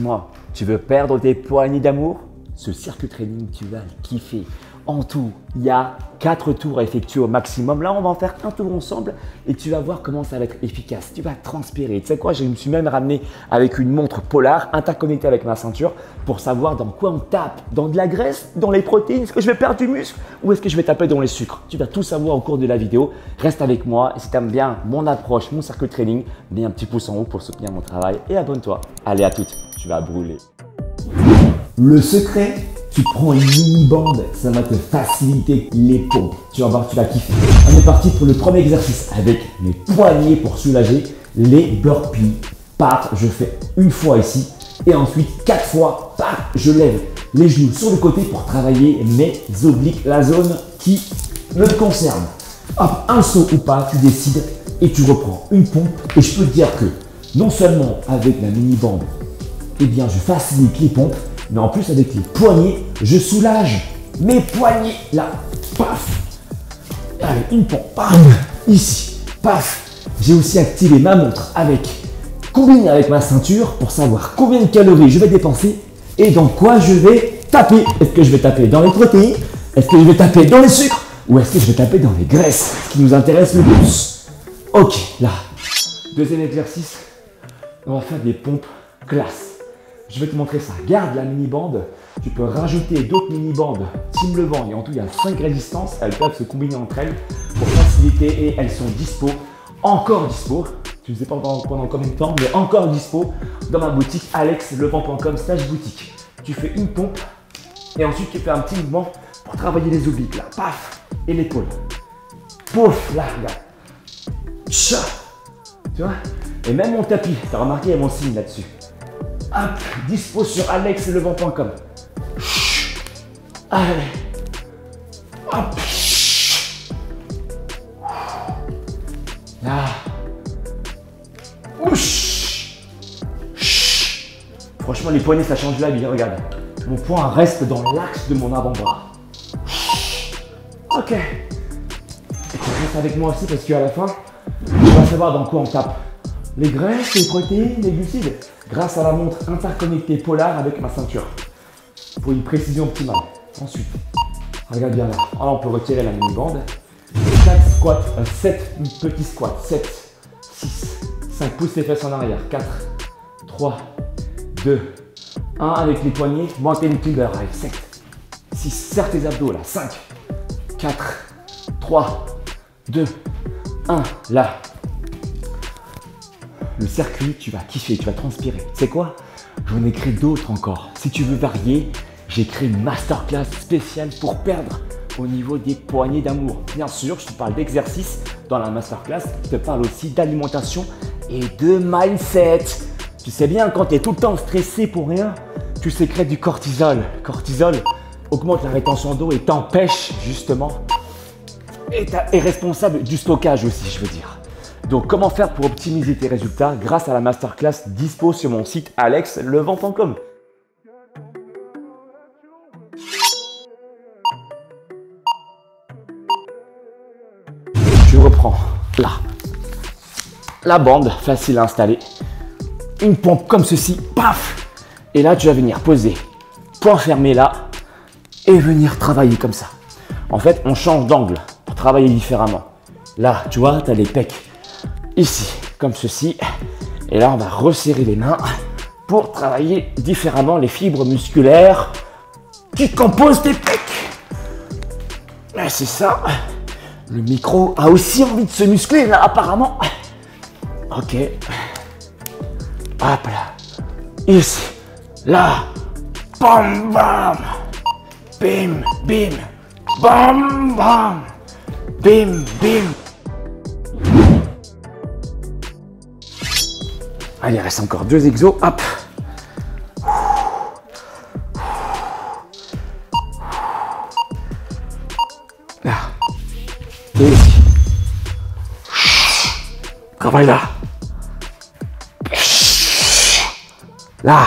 dis-moi, tu veux perdre tes poignées d'amour? Ce circuit training, tu vas le kiffer. En tout, il y a 4 tours à effectuer au maximum. Là, on va en faire un tour ensemble et tu vas voir comment ça va être efficace. Tu vas transpirer. Tu sais quoi, je me suis même ramené avec une montre Polar interconnectée avec ma ceinture pour savoir dans quoi on tape. Dans de la graisse, dans les protéines, est-ce que je vais perdre du muscle ou est-ce que je vais taper dans les sucres? Tu vas tout savoir au cours de la vidéo. Reste avec moi et si tu aimes bien mon approche, mon circuit training, mets un petit pouce en haut pour soutenir mon travail et abonne-toi. Allez, à toutes, tu vas brûler. Le secret, tu prends une mini-bande, ça va te faciliter les pompes. Tu vas voir, tu vas kiffer. On est parti pour le premier exercice avec mes poignets pour soulager les burpees. Paf, je fais une fois ici et ensuite 4 fois, paf, je lève les genoux sur le côté pour travailler mes obliques, la zone qui me concerne. Hop, un saut ou pas, tu décides et tu reprends une pompe. Et je peux te dire que non seulement avec la mini-bande, eh bien, je facilite les pompes, mais en plus avec les poignets, je soulage mes poignets là. Paf. Allez, une pompe. Bam. Ici. Paf. J'ai aussi activé ma montre combiné avec ma ceinture pour savoir combien de calories je vais dépenser et dans quoi je vais taper. Est-ce que je vais taper dans les protéines? Est-ce que je vais taper dans les sucres? Ou est-ce que je vais taper dans les graisses? Ce qui nous intéresse le plus. Ok, là. Deuxième exercice. On va faire des pompes classe. Je vais te montrer ça. Garde la mini-bande. Tu peux rajouter d'autres mini-bandes team levant. Et en tout, il y a 5 résistances. Elles peuvent se combiner entre elles pour faciliter et elles sont dispo. Encore dispo. Tu ne sais pas pendant combien de temps, mais encore dispo dans ma boutique alexlevent.com/boutique. Tu fais une pompe et ensuite tu fais un petit mouvement pour travailler les obliques. Là, paf, et l'épaule. Pouf, là, regarde. Tcha. Tu vois? Et même mon tapis, tu as remarqué, il y a mon signe là-dessus. Hop, dispo sur alexlevent.com. Allez. Hop. Là. Ouch. Franchement, les poignets, ça change la vie. Regarde. Mon poing reste dans l'axe de mon avant-bras. Ok. Et tu restes avec moi aussi parce qu'à la fin, tu vas savoir dans quoi on tape. Les graisses, les protéines, les glucides. Grâce à la montre interconnectée Polar avec ma ceinture. Pour une précision optimale. Ensuite, regarde bien là. Alors on peut retirer la mini-bande. 4 squats, 7 petits squats. 7, 6, 5. Pousse les fesses en arrière. 4, 3, 2, 1 avec les poignets. Montez une climber. Allez, 7, 6. Serre tes abdos là. 5, 4, 3, 2, 1. Là. Le circuit, tu vas kiffer, tu vas transpirer. C'est quoi? J'en ai créé d'autres encore. Si tu veux varier, j'ai créé une masterclass spéciale pour perdre au niveau des poignées d'amour. Bien sûr, je te parle d'exercice dans la masterclass. Je te parle aussi d'alimentation et de mindset. Tu sais bien, quand tu es tout le temps stressé pour rien, tu sécrètes du cortisol. Cortisol augmente la rétention d'eau et t'empêche justement. Et est responsable du stockage aussi, je veux dire. Donc, comment faire pour optimiser tes résultats grâce à la masterclass dispo sur mon site alexlevent.com. Tu reprends là. La bande, facile à installer. Une pompe comme ceci, paf. Et là, tu vas venir poser, point fermé là, et venir travailler comme ça. En fait, on change d'angle pour travailler différemment. Là, tu vois, tu as les pecs. Ici, comme ceci. Et là, on va resserrer les mains pour travailler différemment les fibres musculaires qui composent tes pecs. C'est ça. Le micro a aussi envie de se muscler, là, apparemment. Ok. Hop là. Ici. Là. Bam, bam. Bim, bim. Bam, bam. Bim, bim. Allez, il reste encore 2 exos. Hop. Là. Et ici. Travaille là. Là.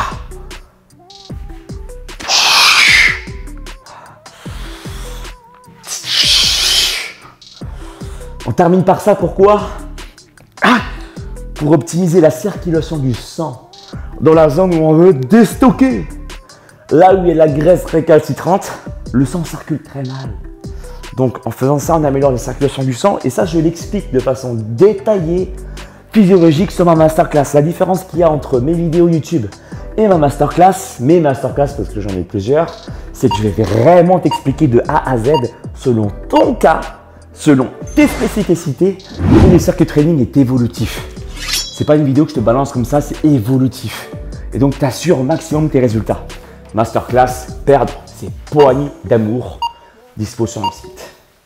On termine par ça, pourquoi? Pour optimiser la circulation du sang dans la zone où on veut déstocker. Là où il y a la graisse récalcitrante, le sang circule très mal. Donc en faisant ça, on améliore la circulation du sang et ça, je l'explique de façon détaillée, physiologique sur ma masterclass. La différence qu'il y a entre mes vidéos YouTube et ma masterclass, parce que j'en ai plusieurs, c'est que je vais vraiment t'expliquer de A à Z selon ton cas, selon tes spécificités, et le circuit training est évolutif. C'est pas une vidéo que je te balance comme ça, c'est évolutif. Et donc tu assures au maximum tes résultats. Masterclass, perdre ses poignées d'amour, dispo sur le site.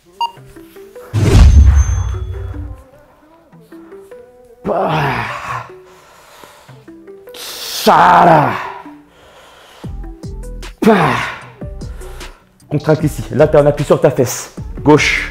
Contracte ici. Là, tu as un appui sur ta fesse. Gauche.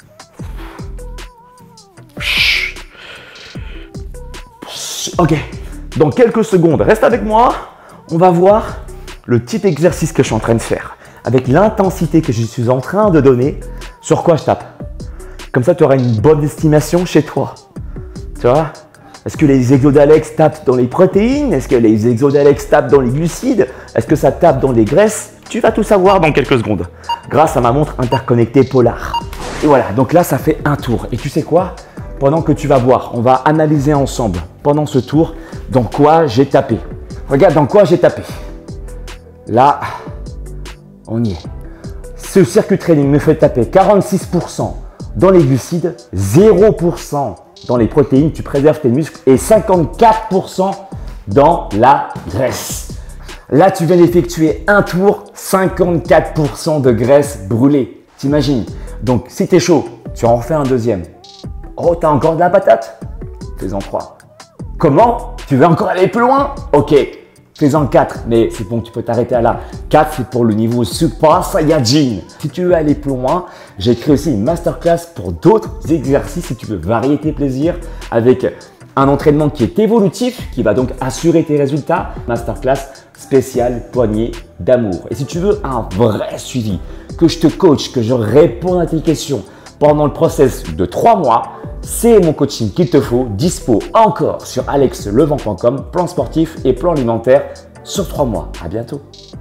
Ok. Dans quelques secondes, reste avec moi. On va voir le type d'exercice que je suis en train de faire. Avec l'intensité que je suis en train de donner, sur quoi je tape. Comme ça, tu auras une bonne estimation chez toi. Tu vois? Est-ce que les exos d'Alex tapent dans les protéines? Est-ce que les exos d'Alex tapent dans les glucides? Est-ce que ça tape dans les graisses? Tu vas tout savoir dans quelques secondes grâce à ma montre interconnectée Polar. Et voilà, donc là, ça fait un tour. Et tu sais quoi? Pendant que tu vas voir, on va analyser ensemble pendant ce tour dans quoi j'ai tapé. Regarde dans quoi j'ai tapé. Là, on y est. Ce circuit training me fait taper 46% dans les glucides, 0% dans les protéines, tu préserves tes muscles et 54% dans la graisse. Là, tu viens d'effectuer un tour, 54% de graisse brûlée. T'imagines? Donc, si tu es chaud, tu en refais un deuxième. Oh, tu as encore de la patate? Fais-en 3. Comment? Tu veux encore aller plus loin? Ok, fais-en 4, mais c'est bon, tu peux t'arrêter à là. 4, c'est pour le niveau Super Saiyajin. Si tu veux aller plus loin, j'ai créé aussi une masterclass pour d'autres exercices si tu veux varier tes plaisirs avec un entraînement qui est évolutif, qui va donc assurer tes résultats. Masterclass spéciale poignée d'amour. Et si tu veux un vrai suivi, que je te coach, que je réponde à tes questions pendant le process de 3 mois, c'est mon coaching qu'il te faut, dispo encore sur alexlevent.com, plan sportif et plan alimentaire sur 3 mois. À bientôt.